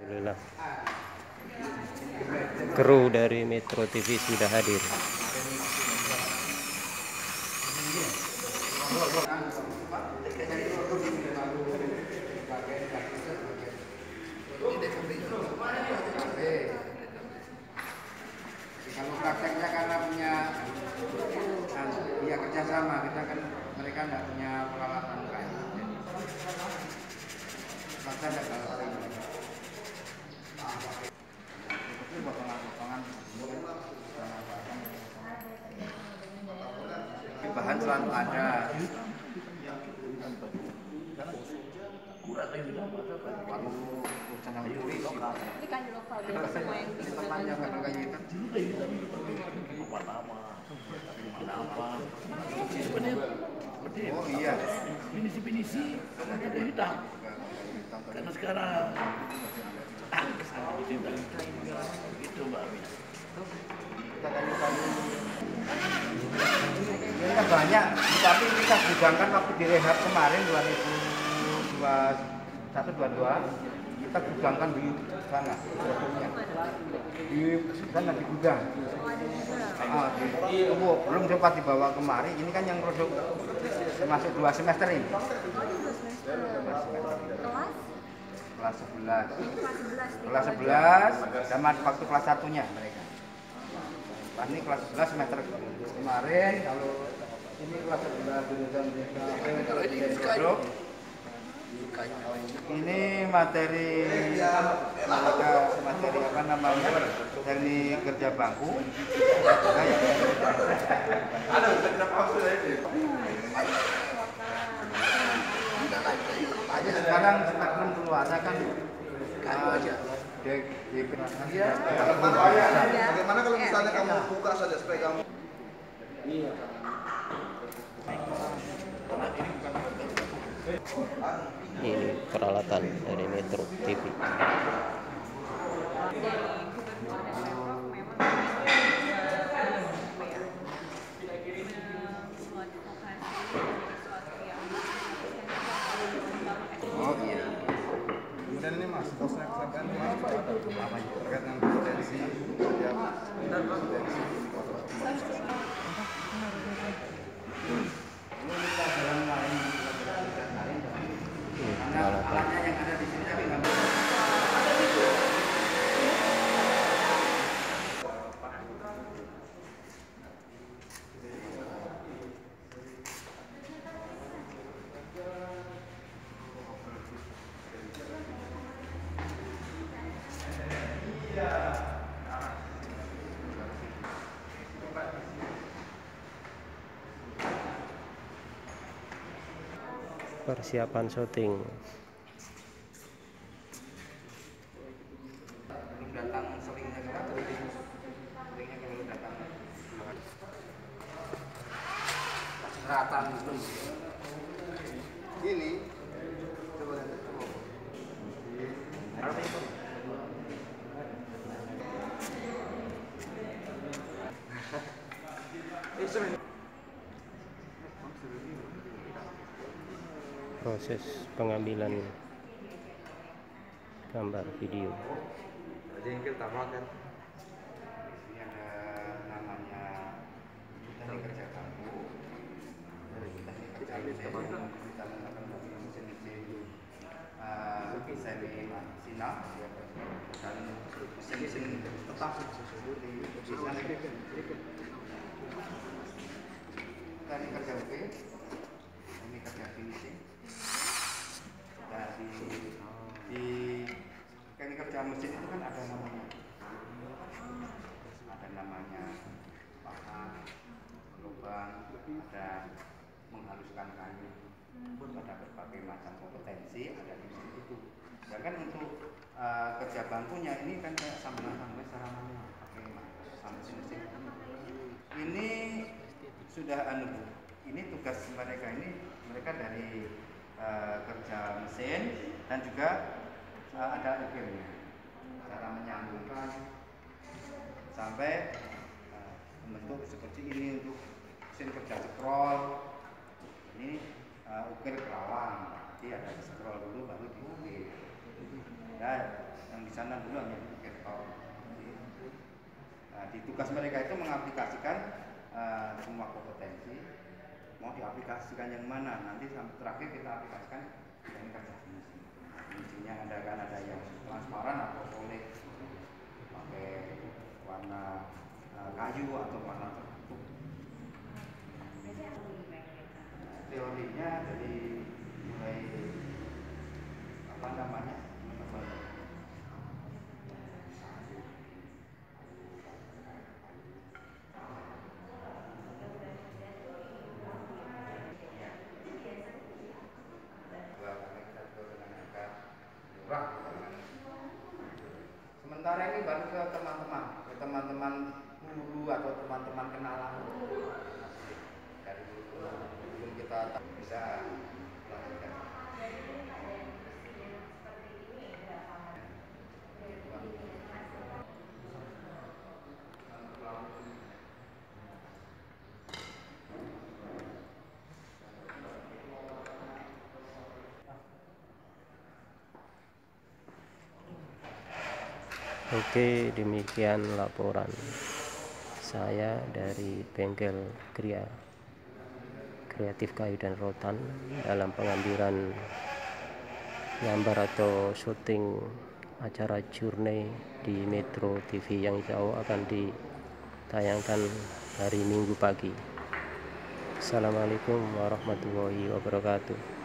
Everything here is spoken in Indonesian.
Alhamdulillah, kru dari Metro TV sudah hadir. Kalau prakteknya karena punya kerjasama, kita kan mereka nggak punya peralatan kain. Maka ada kalau bahan selalu ada. Ini kan di lokal biasa semua yang Oh iya, Pinisi ada hitam. Karena sekarang itu Mbak Amin. Kita banyak, tapi kita gudangkan waktu direhab kemarin 2021-22 kita gudangkan di sana, di sana di gudang. Belum sempat dibawa kemari. Ini kan yang produk masuk 2 semester ini. Kelas 11. Kelas 11 sama waktu kelas 1-nya mereka. Ini kelas 11 semester kemarin, kalau ini kelas 11 jurusan produk. Ini materi apa namanya, teknik kerja bangku. Sekarang belum keluar kan bagaimana kalau misalnya kamu buka saja spray kamu? Ini peralatan dari Metro TV. Oh iya. Kemudian ini Mas, tosnya kesehatan Mas, apa terkait dengan potensi ya, potensi alatnya yang ada di sini tapi nggak bisa. Persiapan syuting. Belum datang selingnya kan? Selingnya kalau datang seratan itu. ini coba lihat. Proses pengambilan gambar video. Jengkel tambahkan. Ini ada namanya teknik kerja bangku. Teknik kerja mesin. Kita menggunakan mesin-mesin semi sinar dan mesin-mesin tetap seperti teknik kerja UV, teknik kerja finishing. Dan di teknik kerja mesin itu kan ada namanya paha, lubang, ada menghaluskan kayu, ada berbagai macam kompetensi ada di mesin itu. Sedangkan untuk kerja bangkunya ini kan kayak sambungan secara manual pakai mesin-mesin. Ini sudah ini tugas mereka mereka dari kerja mesin dan juga ada ukirnya, cara menyambungkan sampai membentuk seperti ini untuk mesin kerja scroll. Ini ukir kerawang, jadi ada scroll dulu baru diukir. Dan yang di sana dulu hanya laptop. Nah, di tugas mereka itu mengaplikasikan semua kompetensi. Mau diaplikasikan yang mana? Nanti sampai terakhir kita aplikasikan yang kerja finishing. Finishingnya ada yang transparan atau solid, pakai warna kayu atau warna tertutup. Teorinya dari mulai apa namanya? Sementara ini baru ke teman-teman guru atau teman-teman kenalan dari guru belum kita bisa lakukan. Oke, demikian laporan saya dari bengkel kreatif kayu dan rotan dalam pengambilan gambar atau syuting acara Journey di Metro TV yang insya Allah akan ditayangkan hari Minggu pagi. Assalamualaikum warahmatullahi wabarakatuh.